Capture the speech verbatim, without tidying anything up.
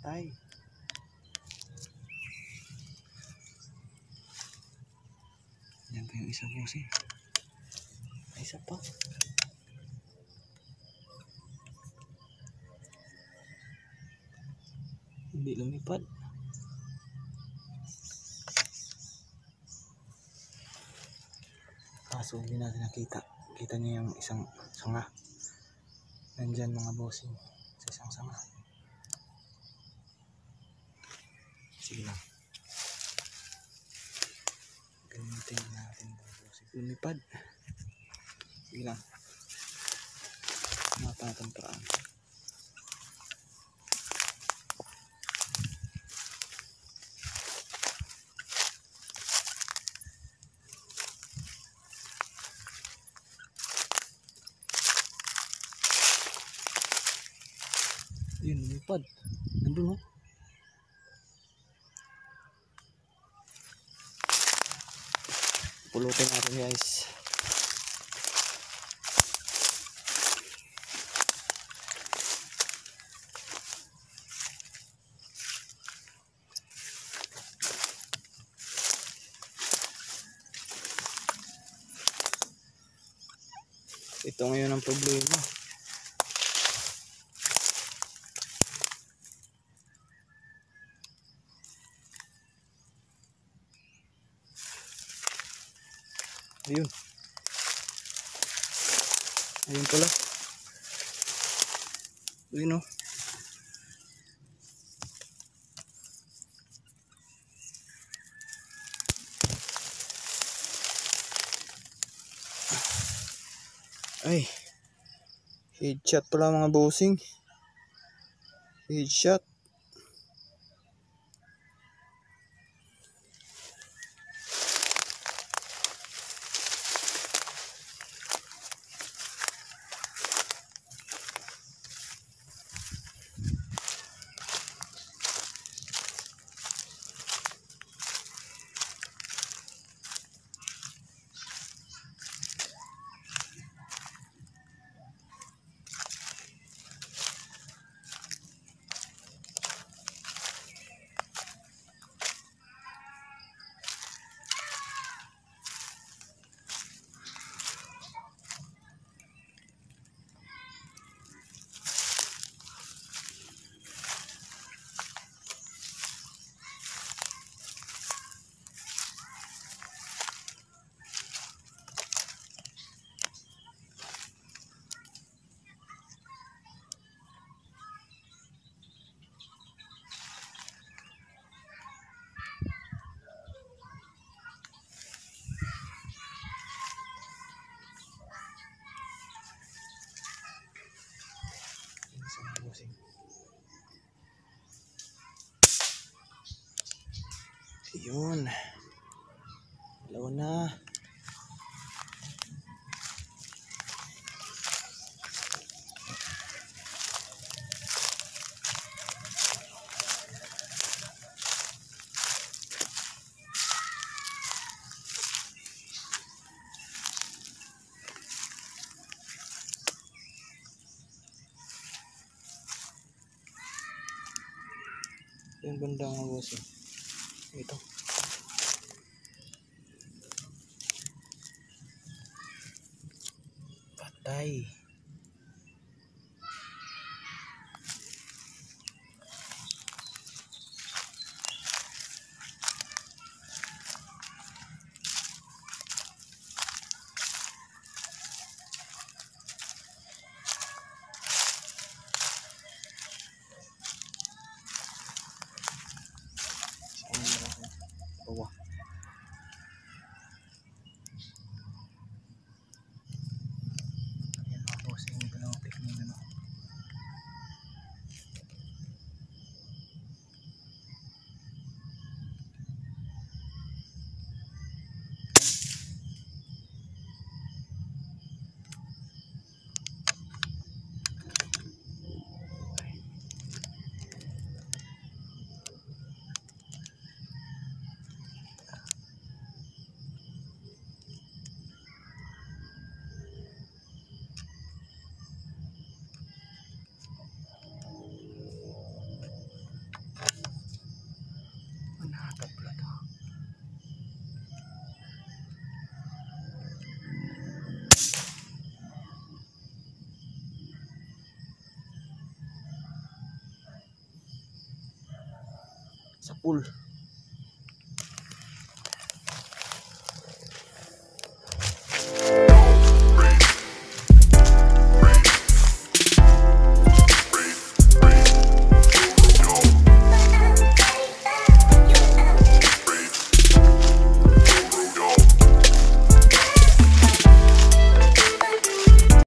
Patay. Yan pa yung isa bossing. Ay, isa pa. Hindi lumipad. Kaso hindi natin nakita. Kita niyo yung isang sanga. Nandyan mga bossing. Sa isang sanga. Sige lang. Gamitin natin mga bossing. Lumipad. Sige lang. Mata natin paraan. Yun, lumipad. Nandun, oh. Pulutin natin, guys. Ito ngayon ang problema. Ayun. Ayun pala. Ayun, oh. Ay. Headshot pala mga bossing. Headshot. Ayun. Dalawa na. Yung banda nga bossing. Ito. Patay. Bawah. sa pool.